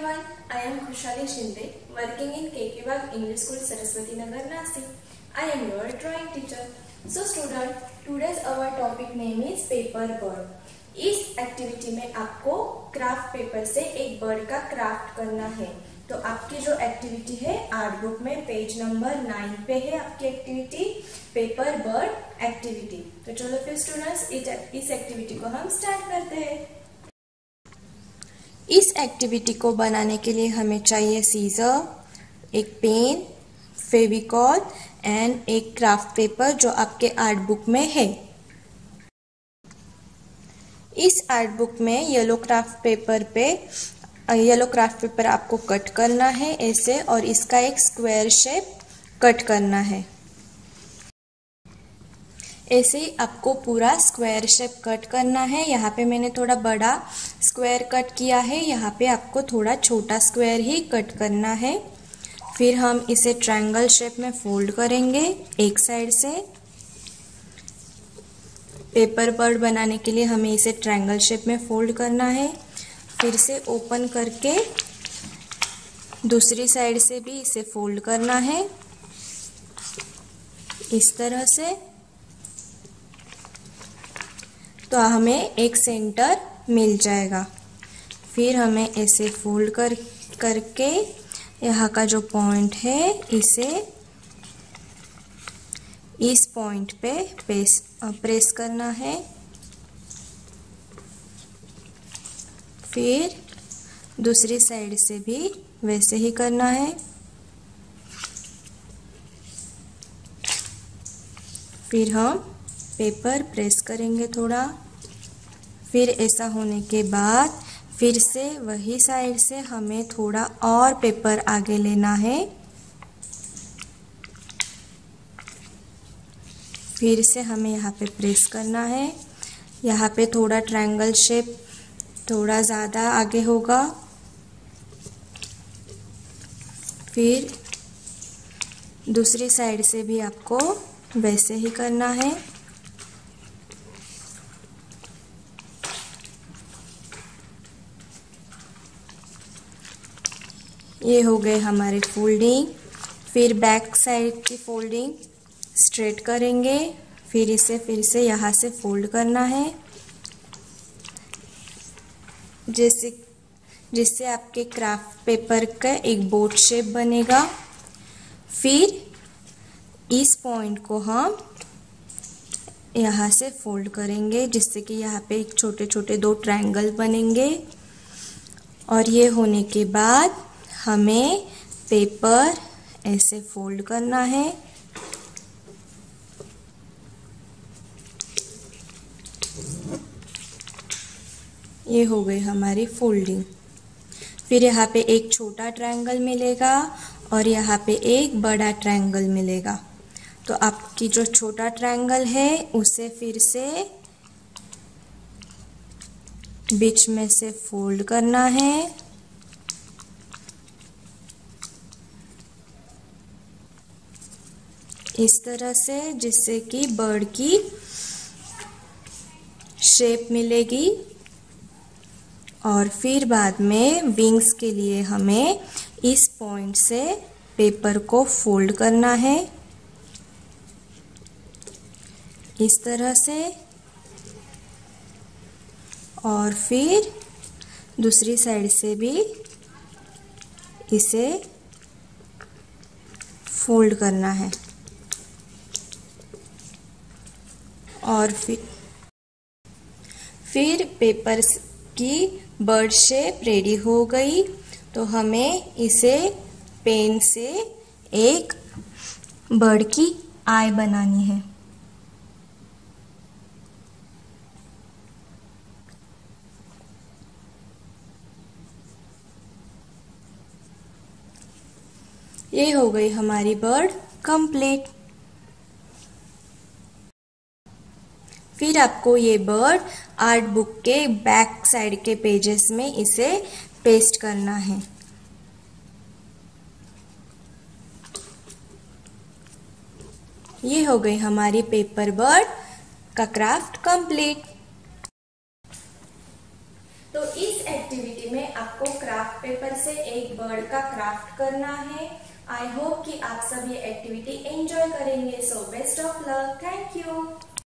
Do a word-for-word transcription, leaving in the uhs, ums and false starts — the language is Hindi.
everyone, I am Khushali Shinde, working in K K Bagh English School, Saraswati Nagar, Nashik. I am your drawing teacher. So student, today's our topic name is paper bird. इस एक्टिविटी में आपको क्राफ्ट पेपर से एक बर्ड का क्राफ्ट करना है। तो आपकी जो एक्टिविटी है आर्ट बुक में पेज नंबर नाइन पे है आपकी एक्टिविटी पेपर बर्ड एक्टिविटी। तो चलो फिर स्टूडेंट्स इस एक्टिविटी को हम स्टार्ट करते हैं। इस एक्टिविटी को बनाने के लिए हमें चाहिए सीजर, एक पेन, फेविकॉल एंड एक क्राफ्ट पेपर जो आपके आर्ट बुक में है। इस आर्ट बुक में येलो क्राफ्ट पेपर पे येलो क्राफ्ट पेपर आपको कट करना है ऐसे, और इसका एक स्क्वायर शेप कट करना है। ऐसे ही आपको पूरा स्क्वायर शेप कट करना है। यहाँ पे मैंने थोड़ा बड़ा स्क्वायर कट किया है, यहाँ पे आपको थोड़ा छोटा स्क्वायर ही कट करना है। फिर हम इसे ट्रायंगल शेप में फोल्ड करेंगे एक साइड से। पेपर बर्ड बनाने के लिए हमें इसे ट्रायंगल शेप में फोल्ड करना है। फिर से ओपन करके दूसरी साइड से भी इसे फोल्ड करना है इस तरह से। तो हमें एक सेंटर मिल जाएगा। फिर हमें ऐसे फोल्ड कर करके यहाँ का जो पॉइंट है इसे इस पॉइंट पे प्रेस प्रेस करना है। फिर दूसरी साइड से भी वैसे ही करना है। फिर हम पेपर प्रेस करेंगे थोड़ा। फिर ऐसा होने के बाद फिर से वही साइड से हमें थोड़ा और पेपर आगे लेना है। फिर से हमें यहाँ पे प्रेस करना है। यहाँ पे थोड़ा ट्रायंगल शेप थोड़ा ज़्यादा आगे होगा। फिर दूसरी साइड से भी आपको वैसे ही करना है। ये हो गए हमारे फोल्डिंग। फिर बैक साइड की फोल्डिंग स्ट्रेट करेंगे। फिर इसे फिर से यहाँ से फोल्ड करना है जैसे जिससे आपके क्राफ्ट पेपर का एक बोट शेप बनेगा। फिर इस पॉइंट को हम यहाँ से फोल्ड करेंगे जिससे कि यहाँ पे एक छोटे छोटे दो ट्रायंगल बनेंगे। और ये होने के बाद हमें पेपर ऐसे फोल्ड करना है। ये हो गई हमारी फोल्डिंग। फिर यहाँ पे एक छोटा ट्रायंगल मिलेगा और यहाँ पे एक बड़ा ट्रायंगल मिलेगा। तो आपकी जो छोटा ट्रायंगल है उसे फिर से बीच में से फोल्ड करना है। इस तरह से जिससे कि बर्ड की शेप मिलेगी। और फिर बाद में विंग्स के लिए हमें इस पॉइंट से पेपर को फोल्ड करना है इस तरह से। और फिर दूसरी साइड से भी इसे फोल्ड करना है। और फिर फिर पेपर की बर्ड शेप रेडी हो गई। तो हमें इसे पेन से एक बर्ड की आई बनानी है। ये हो गई हमारी बर्ड कंप्लीट। फिर आपको ये बर्ड आर्ट बुक के बैक साइड के पेजेस में इसे पेस्ट करना है। ये हो गई हमारी पेपर बर्ड का क्राफ्ट कंप्लीट। तो इस एक्टिविटी में आपको क्राफ्ट पेपर से एक बर्ड का क्राफ्ट करना है। आई होप कि आप सब ये एक्टिविटी एंजॉय करेंगे। So best of luck. Thank you.